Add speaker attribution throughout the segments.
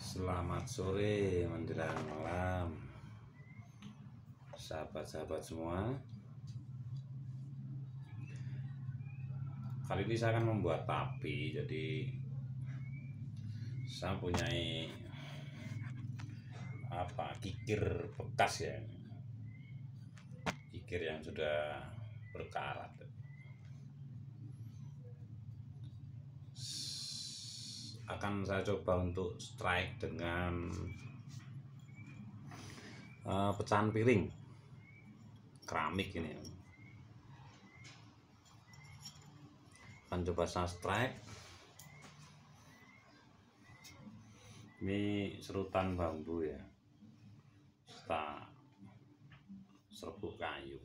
Speaker 1: Selamat sore menjelang malam, sahabat-sahabat semua. Kali ini saya akan membuat tapi. Jadi saya punya kikir bekas ya, kikir yang sudah berkarat. Akan saya coba untuk strike dengan pecahan piring keramik ini. Akan coba saya strike. Ini serutan bambu ya, serta serbuk kayu.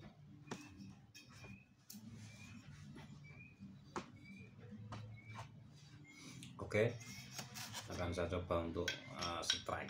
Speaker 1: Oke, akan saya coba untuk strike.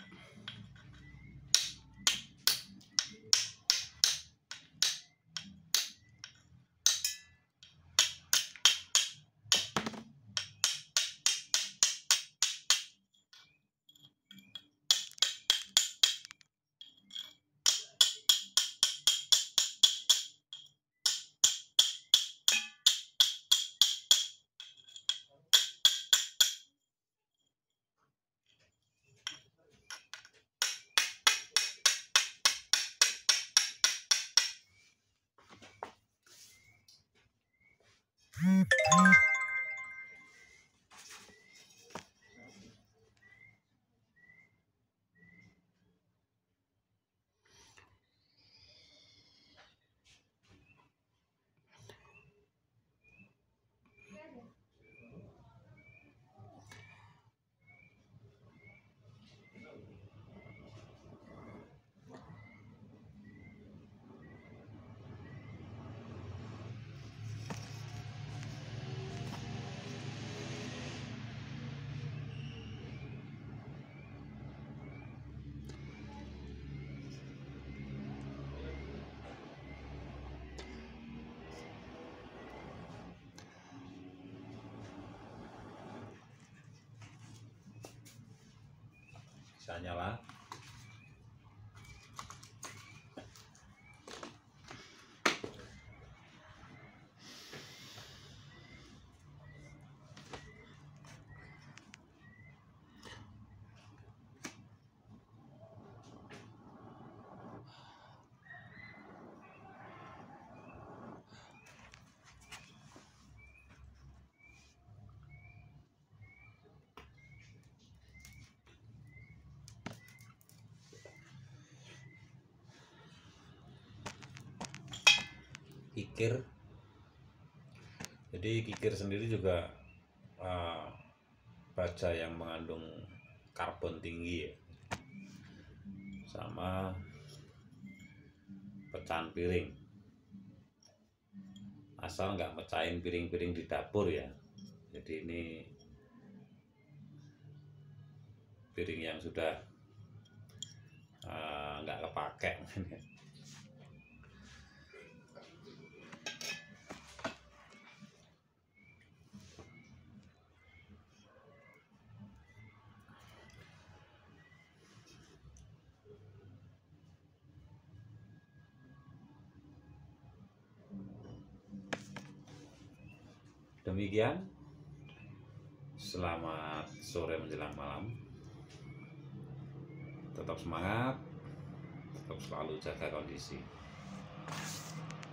Speaker 1: Saya nyala. Kikir, jadi kikir sendiri juga baja yang mengandung karbon tinggi ya, sama pecahan piring, asal nggak mecahin piring-piring di dapur ya. Jadi ini piring yang sudah nggak kepake. Demikian, selamat sore menjelang malam. Tetap semangat, tetap selalu jaga kondisi.